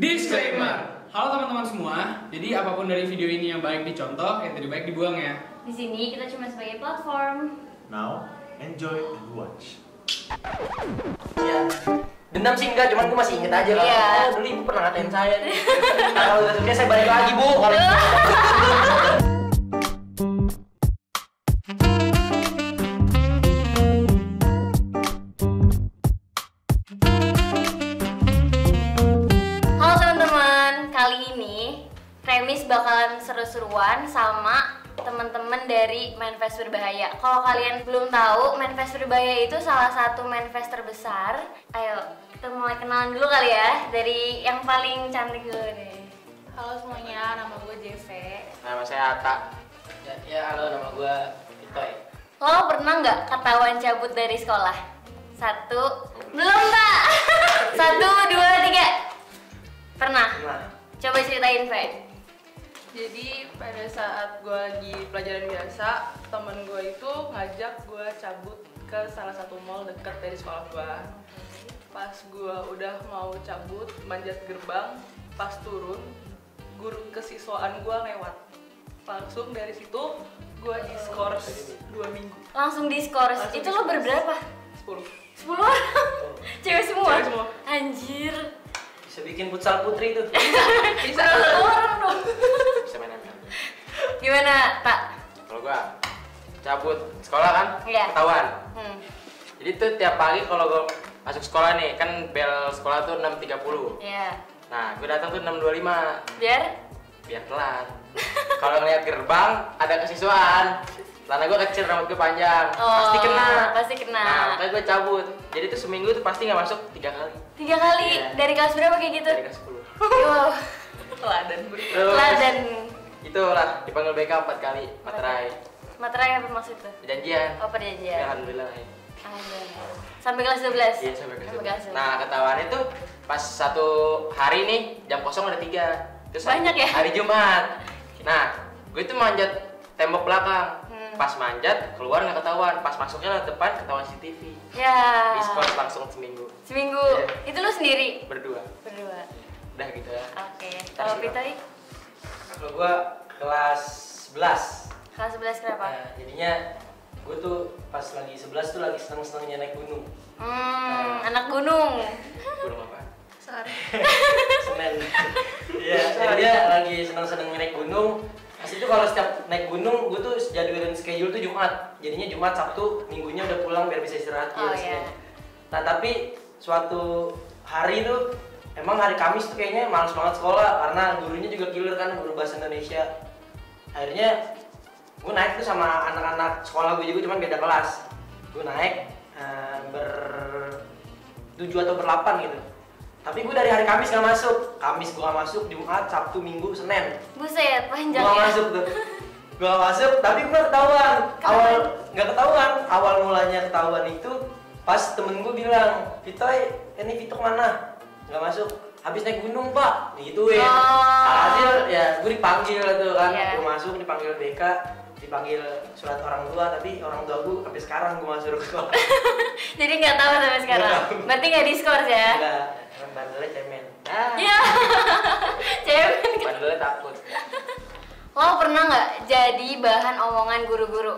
Disclaimer. Halo teman-teman semua. Jadi apapun dari video ini yang baik dicontoh, yang tidak baik dibuang ya. Di sini kita cuma sebagai platform. Now, enjoy and watch. Iya. Dendam sih enggak, cuman gue masih inget aja kalau dulu ibu pernah ngatain saya. Kalau udah sukses saya balik lagi, Bu. Halo teman-teman, kali ini Remis bakalan seru-seruan sama teman-teman dari Manifest Berbahaya. Kalau kalian belum tahu, Manifest Berbahaya itu salah satu manifest terbesar. Ayo, kita mulai kenalan dulu kali ya, dari yang paling cantik dulu deh. Halo semuanya, nama gue JV. Nama saya Atta. Ya, halo, nama gue Itoy. Lo pernah nggak ketahuan cabut dari sekolah? Belum tak? 1, 2, 3. Pernah? Nah, Coba ceritain, Fe. Jadi pada saat gue lagi pelajaran biasa, temen gue itu ngajak gue cabut ke salah satu mall deket dari sekolah gue. Pas gue udah mau cabut, manjat gerbang, pas turun, guru kesiswaan gue lewat. Langsung dari situ gue diskors 2 minggu. Langsung diskors. Langsung Itu lo berberapa? 10. 10 orang? Cewek semua? Cewek semua. Anjir. bisa bikin futsal putri tuh. Bisa. 10 orang dong. Bisa main ML. Gimana, Tak? Kalau gua cabut sekolah kan, Iya. ketahuan. Hmm. Jadi tuh tiap pagi kalau gua masuk sekolah nih, kan bel sekolah tuh 6.30. Iya. Nah, gua datang tuh 6.25 Biar? biar telat. Kalau ngeliat gerbang ada kesiswaan. Celana gue kecil, rambut gue panjang, pasti kena. Pasti kena. Nah, makanya gue cabut. Jadi tuh seminggu tuh pasti nggak masuk 3 kali. 3 kali? Iya. Dari kelas berapa kayak gitu? Dari kelas 10. Wow. Teladan beri. Terus, Teladan. itulah dipanggil BK 4 kali, materai. Materai apa maksud tuh? Perjanjian. Oh, Ya, perjanjian. alhamdulillah. Alhamdulillah. Sampai kelas 12? Iya, sampai kelas 12. 12. Nah, ketahuannya tuh pas satu hari nih jam kosong ada 3. Terus Banyak ya? Hari Jumat. Nah, gue itu manjat tembok belakang. Pas manjat keluar nggak ketahuan, pas masuknya lewat depan ketahuan CCTV. Ya. Diskors langsung seminggu. Seminggu. Iya. Itu lo sendiri? Berdua. Berdua. Udah gitu ya. Oke. Kalau Pitari? Kalau gua kelas 11. Kelas 11 kenapa? Nah, jadinya gua tuh pas lagi 11 tuh lagi seneng-senengnya naik gunung. Anak gunung. Gunung apa? Sehari. Semen. Iya, dia lagi seneng-seneng naik gunung. Pas itu kalau setiap naik gunung, gue tuh jadwalin schedule tuh Jumat. Jadinya Jumat, Sabtu, Minggunya udah pulang biar bisa istirahat. Oh, biar iya. Nah, tapi suatu hari tuh emang hari Kamis tuh kayaknya males banget sekolah karena gurunya juga killer kan, guru bahasa Indonesia. Akhirnya gue naik tuh sama anak-anak sekolah gue juga, cuman beda kelas. Gue naik ber-7 atau ber-8 gitu. Tapi gue dari hari Kamis gak masuk. Kamis gue gak masuk, Jumat, Sabtu, Minggu, Senin. Buset, panjang Gue gak ya? masuk tuh. Gue gak masuk, tapi gue ketahuan. Gak ketahuan. Awal mulanya ketahuan itu pas temen gue bilang, Vitoy, ini Vito mana? Gak masuk. Habis naik gunung, Pak. Gituin. Hasil ya gue dipanggil tuh kan. Iya. Gue masuk, dipanggil BK, dipanggil surat orang tua, tapi orang tua gue sampai sekarang gue masuk ke sekolah. Jadi nggak tahu sampai sekarang? Nggak tahu. Berarti nggak diskors ya? Enggak, bandelnya cemen. Iya. Cemen. Bandelnya takut. Lo pernah nggak jadi bahan omongan guru-guru?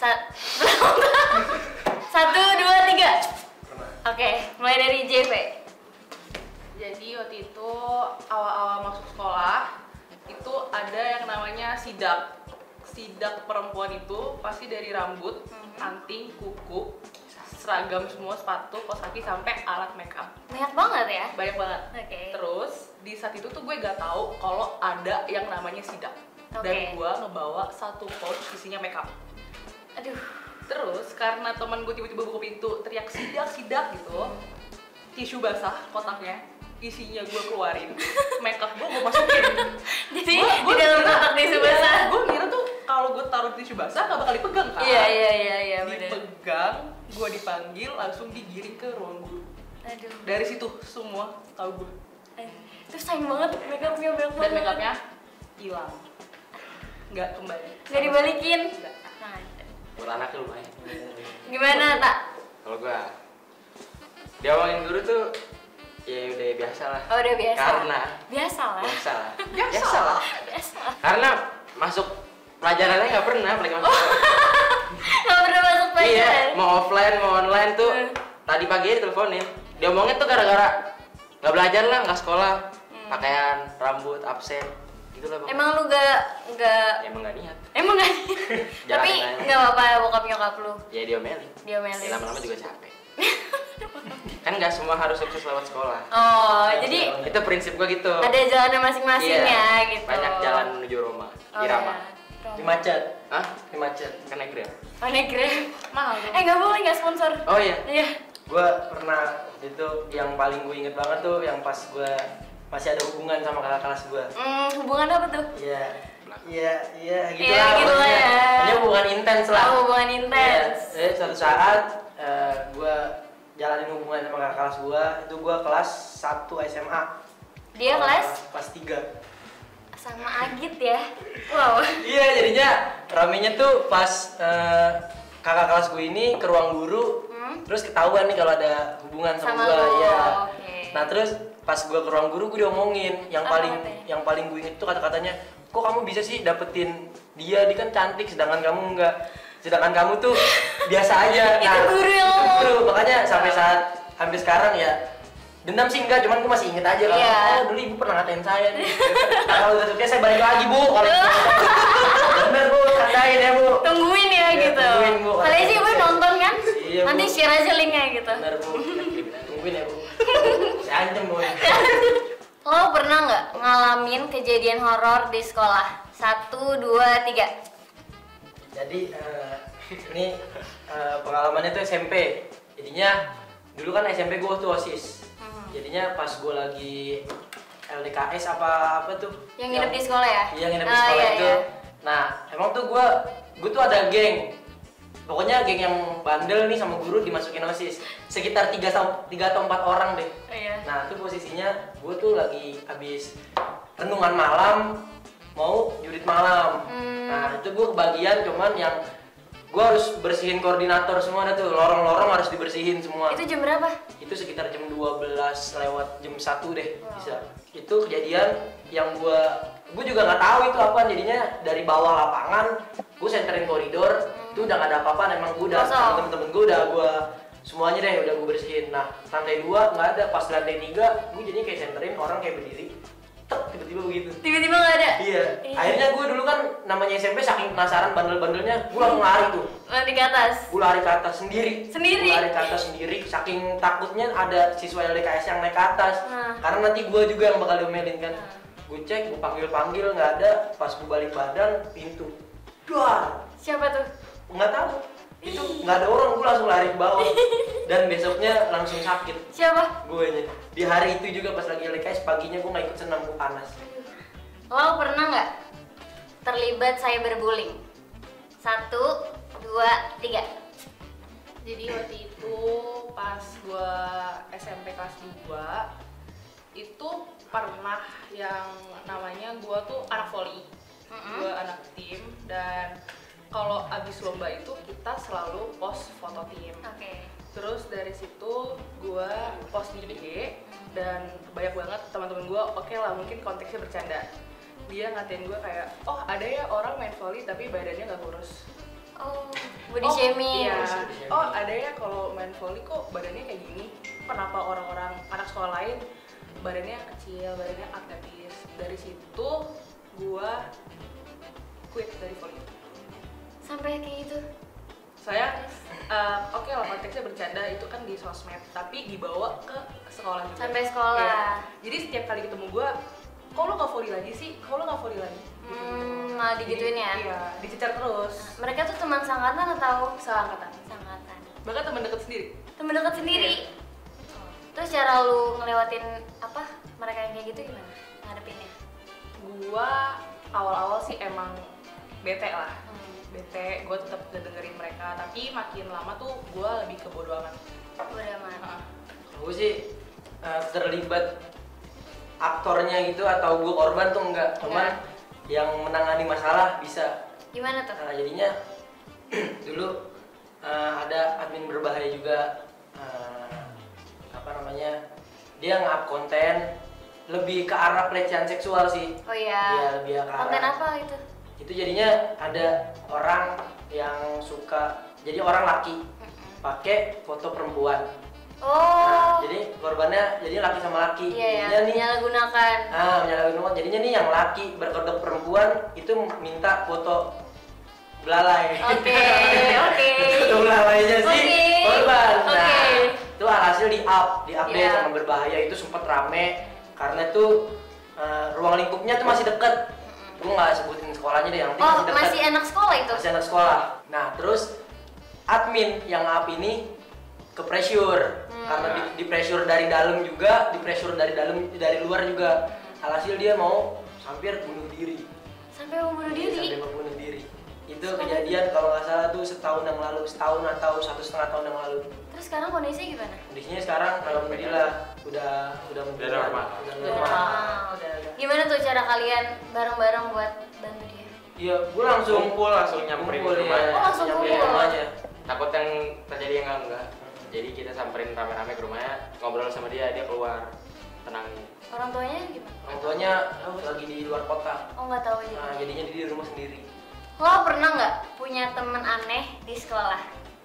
1, 2, 3. Pernah. Oke, mulai dari JV. Jadi waktu itu awal-awal masuk sekolah itu ada yang namanya sidak. Sidak perempuan itu pasti dari rambut, anting, kuku, seragam semua, sepatu, kaos kaki sampai alat makeup. Banyak banget ya? Banyak banget. Oke. Terus di saat itu tuh gue gak tahu kalau ada yang namanya sidak. Oke. Dan gue ngebawa satu pouch isinya makeup. Aduh. Terus karena teman gue tiba-tiba buka pintu teriak sidak sidak gitu, tisu basah kotaknya isinya gue keluarin, makeup gue masukin. Jadi di dalam kotak tisu basah. Gue ngira tuh kalau gue taruh tisu basah gak bakal dipegang kan? Iya benar. Dipegang, gue dipanggil, langsung digiring ke ruang guru. Aduh. Dari situ semua tahu gue. Itu sayang banget makeupnya banyak Dan banget. makeupnya hilang, nggak kembali. Nggak dibalikin. Nggak. Nah, Buat anaknya lumayan. gimana Tak? Kalau gua diomongin guru tuh Ya udah biasa lah. Oh udah biasa. Karena biasa lah. Biasa lah. Karena masuk pelajarannya nggak pernah, apalagi masuk. Nggak pernah masuk pelajaran. Iya, mau offline mau online tuh. Tadi pagi aja teleponin. Diomongin tuh gara-gara nggak belajar lah, nggak sekolah, pakaian, rambut, absen, gitu lah. Emang lu nggak Emang nggak niat. emang nggak tapi Jalanin aja. nggak apa-apa bokap nyokap lu Ya diomelin. diomelin. Lama-lama juga capek. Kan nggak semua harus sukses lewat sekolah. Oh jadi Itu prinsip gua gitu. ada jalannya masing-masing Iya, ya gitu. Banyak jalan menuju Roma. Oh, Irama. iya. Di macet. Hah? Di macet. Kan naik Grab. Oh naik Grab. Mahal tuh. Nggak boleh nggak sponsor. Oh iya. Iya. Gue pernah itu yang paling gue inget banget tuh yang pas gue masih ada hubungan sama kakak kelas gue. Hubungan apa tuh? Iya gitu Iya, lah. gitu lah ya. Hanya hubungan intens lah. Oh, hubungan intens. Jadi suatu saat gue jalanin hubungan sama kakak kelas gue. Itu gue kelas 1 SMA. Dia kelas kelas 3. sama Agit ya. Wow. Iya jadinya ramenya tuh pas kakak kelas gue ini ke ruang guru. Terus ketahuan nih kalau ada hubungan sama, Sama gue, lu, ya. oke. Nah terus pas gue ke ruang guru gue diomongin, yang Apa paling katanya? yang paling gue inget tuh kata-katanya, kok kamu bisa sih dapetin dia kan cantik, sedangkan kamu enggak, sedangkan kamu tuh biasa aja. Itu guru yang itu ngomong. guru, makanya sampai saat hampir sekarang ya dendam sih enggak, cuman gue masih inget aja kalau Iya. oh dulu ibu pernah ngatain saya nih. Nah, kalau udah sukses saya balik lagi bu, kalau bener bu, tandain ya bu. Tungguin ya Iya, gitu. tungguin, Bu. Kali sih gue nonton kan? Iya, Bu. Nanti share aja linknya gitu. Bener bu, tungguin ya bu. Saya ancam bu. Lo pernah nggak ngalamin kejadian horor di sekolah? 1, 2, 3. Jadi ini pengalamannya tuh SMP. Jadinya dulu kan SMP gue tuh OSIS. Jadinya pas gue lagi LDKS apa tuh? Yang nginep di sekolah ya? Iya nginep di Ah, sekolah iya, itu. iya. Nah emang tuh gue tuh ada geng. Pokoknya geng yang bandel nih sama guru dimasukin OSIS. Sekitar 3 atau 4 orang deh. Iya. Nah itu posisinya gue tuh lagi habis renungan malam mau jurit malam. Nah itu gue kebagian cuman yang gue harus bersihin koordinator semua dah tuh, lorong-lorong harus dibersihin semua. Itu jam berapa? Itu sekitar jam 12 lewat jam 1 deh bisa. Itu kejadian yang gue juga nggak tahu itu apa, jadinya dari bawah lapangan gue senterin koridor itu udah nggak ada apa-apa, emang gue udah Kosong. sama temen-temen gue udah gue semuanya deh udah gue bersihin. Nah lantai 2 nggak ada, pas lantai 3 gue jadinya kayak senterin orang kayak berdiri tek tiba-tiba begitu. Tiba-tiba nggak ada? Iya, akhirnya gue dulu kan namanya SMP saking penasaran bandel-bandelnya gue langsung lari tuh. Lari ke atas? Gue lari ke atas sendiri. Sendiri? Gue lari ke atas sendiri, saking takutnya ada siswa LDKS yang naik ke atas. Nah. Karena nanti gue juga yang bakal diomelin kan. Gue cek, gue panggil-panggil nggak ada, pas gue balik badan, pintu. Duar, Siapa tuh? nggak tahu. Itu nggak ada orang, gue langsung lari ke bawah. Dan besoknya langsung sakit. Siapa? Gue nya. Di hari itu juga pas lagi LDKS, paginya gue nggak ikut senam, gue panas. Lo pernah nggak terlibat cyberbullying? 1, 2, 3. Jadi waktu itu pas gua SMP kelas 2 itu pernah yang namanya gua tuh anak voli. Gua anak tim dan kalau abis lomba itu kita selalu post foto tim. Oke. Terus dari situ gua post di IG dan banyak banget teman-teman gua oke lah mungkin konteksnya bercanda. Dia ngatain gua kayak, oh ada ya orang main volley tapi badannya nggak kurus. Oh, body shaming. Iya. Oh ada ya kalau main volley kok badannya kayak gini. Kenapa orang-orang anak sekolah lain badannya kecil, badannya atletis. Dari situ gua quit dari volley. Sampai kayak gitu. Saya oke lah konteksnya bercanda itu kan di sosmed tapi dibawa ke sekolah juga. Sampai sekolah. Iya. Jadi setiap kali ketemu gua, kok lo nggak volley lagi sih? Kok lo nggak volley lagi? Malah digituin ya? Iya, dicecar terus. Mereka tuh teman sangkatan atau Seangkatan. sangkatan? Bahkan teman deket sendiri. Temen dekat sendiri. Terus cara lu ngelewatin apa mereka yang kayak gitu gimana ngadepinnya? Gua awal-awal sih emang bete lah. Bete, gue tetap dengerin mereka. Tapi makin lama tuh gue lebih ke bodo amat. Bodo amat. Gue sih terlibat aktornya gitu atau gue korban tuh enggak, cuman yang menangani masalah bisa. Gimana tuh? Jadinya dulu ada admin berbahaya juga apa namanya dia nge-up konten lebih ke arah pelecehan seksual sih. Oh iya. Iya, lebih ke arah. Konten apa itu? Itu jadinya ada orang yang suka, jadi orang laki pakai foto perempuan. Nah, Oh. jadi korbannya jadi laki sama laki. Iya ya. Jadinya nih, Menyalahgunakan. menyalahgunakan. Jadinya nih yang laki berkedok perempuan itu minta foto belalai. Oke. Oke. Foto belalainya sih Oke. korban. Nah, Oke. itu alhasil di-update Iya. sama berbahaya itu sempat rame karena itu ruang lingkupnya tuh masih deket. Gue nggak sebutin sekolahnya deh, yang penting Oh, masih deket. masih anak sekolah itu? Masih anak sekolah. Nah, terus admin yang up ini ke pressure karena di pressure dari dalam juga, di pressure dari luar juga. Alhasil dia mau hampir bunuh diri. Sampai mau bunuh diri? Sampai mau bunuh diri. Itu kejadian kalau nggak salah tuh setahun atau 1,5 tahun yang lalu. Terus sekarang kondisinya gimana? Kondisinya sekarang alhamdulillah udah Udah normal. Udah Udah. normal. Gimana tuh cara kalian bareng-bareng buat bantu dia? Iya, gue langsung Langsung nyamperin kumpul, ke rumahnya. Oh, langsung nyamperin ke kumpul. rumahnya. Takut yang terjadi yang enggak. Jadi kita samperin rame-rame ke rumahnya, ngobrol sama dia keluar, tenangin. Orang tuanya gimana? Orang tuanya lagi di luar kota. Oh nggak tahu aja. Nah, jadinya dia di rumah sendiri. Lo pernah nggak punya temen aneh di sekolah?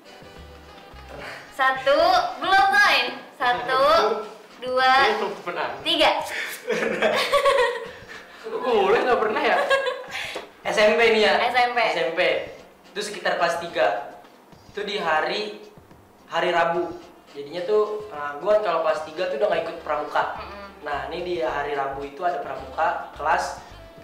Satu, belum main. Satu, dua, Pernah. tiga. Gue nggak pernah ya. SMP nih ya. SMP. Itu sekitar kelas 3. Itu di hari Rabu. Jadinya tuh gua kalau kelas 3 tuh udah nggak ikut pramuka. Nah, ini di hari Rabu itu ada pramuka kelas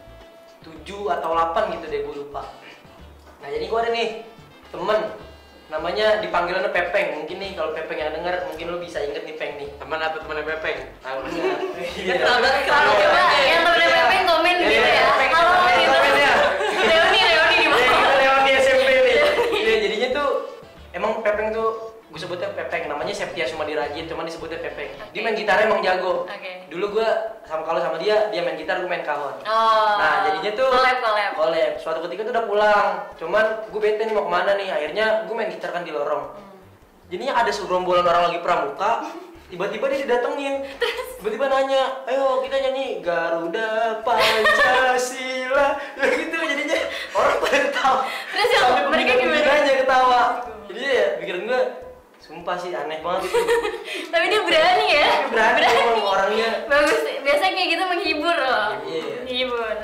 7 atau 8 gitu deh, gue lupa. Nah, jadi gua ada nih temen namanya dipanggilannya Pepeng. Mungkin nih kalau Pepeng yang denger mungkin lu bisa inget nih Peng nih. Teman atau temannya Pepeng? Tahu nggak? Iya. Kalau coba yang temennya Pepeng komen gitu ya. Kalau gitu. Reuni di Iya, bawah. kita lewat di SMP nih. Iya, jadinya tuh emang Pepeng tuh gue sebutnya Pepeng, namanya Septia Sumadi Rajin, cuman disebutnya Pepeng. Dia main gitarnya emang jago. Oke. Dulu gue kalau sama dia main gitar, gue main kahon. Oh. Nah, jadinya tuh Collab. Suatu ketika tuh udah pulang, cuman gue bete nih mau kemana nih. Akhirnya gue main gitar kan di lorong. Jadinya ada segerombolan orang lagi pramuka, tiba-tiba dia didatengin. Tiba-tiba nanya, ayo kita nyanyi Garuda Pancasila. Ya gitu jadinya orang pada ketawa. Terus yang Sampai mereka gimana? pembina-pembinanya ketawa. Jadi ya pikiran gue, sumpah sih aneh banget itu. Tapi dia berani ya. Tapi berani emang orangnya. Bagus. Biasanya kayak gitu menghibur loh. Iya. Menghibur.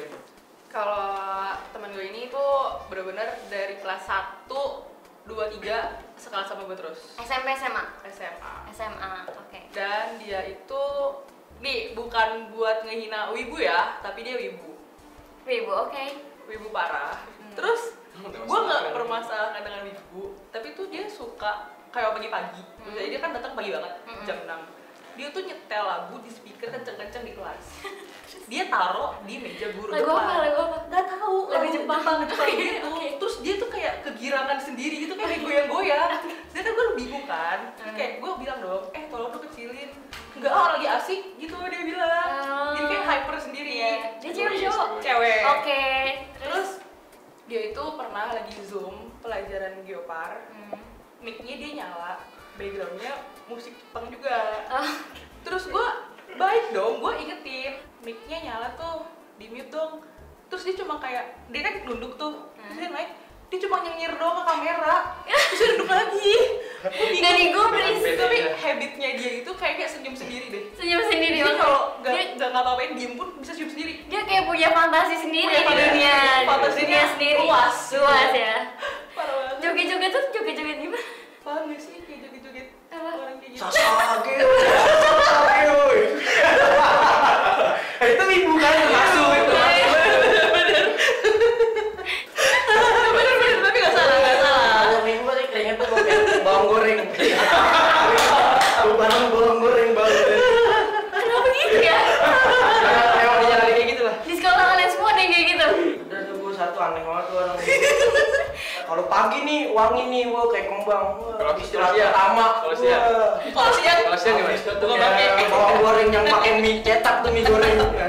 Kalau teman gue ini tuh bener-bener dari kelas 1, 2, 3 sekelas sama gue terus. SMP, SMA. SMA. Oke. Dan dia itu nih bukan buat ngehina wibu ya, tapi dia wibu. Wibu, oke. Wibu parah. Terus gue nggak permasalahkan dengan wibu, tapi tuh dia suka kayak pagi-pagi. Jadi dia kan datang pagi banget, jam 6. Dia tuh nyetel lagu di speaker kenceng-kenceng di kelas. Dia taruh di meja guru Lagu depan. apa? Lagu apa? Gak tahu. Lagu Jepang. Jepang gitu. Terus dia tuh kayak kegirangan sendiri gitu, kayak goyang-goyang. Sedangkan gue bingung kan. Terus kayak gue bilang dong, tolong lu kecilin. Enggak, lagi asik gitu dia bilang. Jadi kayak hyper sendiri. Iya. Dia cewek cowok? Cewek. Oke. Terus dia itu pernah lagi Zoom pelajaran Geopar. Mic-nya dia nyala, background-nya musik Jepang juga. Terus gue baik dong, gue ingetin mic-nya nyala tuh, di mute dong. Terus dia cuma kayak, dia kan nunduk tuh, terus dia naik, dia cuma nyengir doang ke kamera, terus dia nunduk lagi. Nggak digubris. Tapi habitnya dia itu kayak senyum sendiri deh. Senyum sendiri. Jadi oke. kalau Dia- nggak ngapa-ngapain diem pun bisa senyum sendiri. Dia kayak punya fantasi sendiri Punya di fantasi. dunia. Fantasinya Dunia sendiri. luas. Luas ya. Parah banget. Joget-joget tuh joget-joget gimana? Paham gak sih kayak joget-joget Apa? orang kayak gitu? Sasage. Itu ibu kan masuk itu. Bener-bener, tapi gak salah. Kalau ibu kan kayaknya tuh bawang goreng. Bawang goreng banget. Kenapa gitu ya? Emang dia lagi kayak gitu lah. Di sekolah kalian semua ada yang kayak gitu? Udah tuh gue satu aneh banget tuh orang. Kalau pagi nih wangi nih, wah kayak kembang. Wah, Kalau istirahat siang? pertama. Kalau siang? wah. Kalau siang Kalau siang gimana? Tuh bawang goreng yang pakai mie cetak tuh mie goreng.